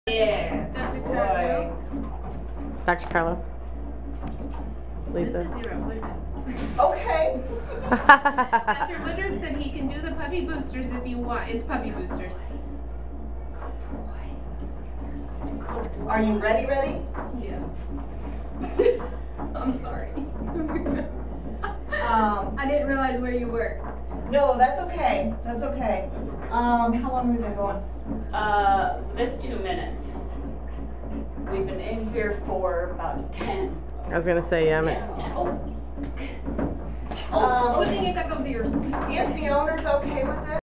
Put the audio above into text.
Yeah. Dr. Boy. Carlo. Dr. Carlo. This Lisa. is your appointment. Okay. Dr. Woodruff said he can do the puppy boosters if you want. It's puppy boosters. Are you ready? Yeah. I'm sorry. I didn't realize where you were. No, that's okay. That's okay. How long have we been going? This 2 minutes. We've been in here for about 10. I was gonna say, yeah, I'm at Yeah. Good thing you got those ears. If the owner's okay with it,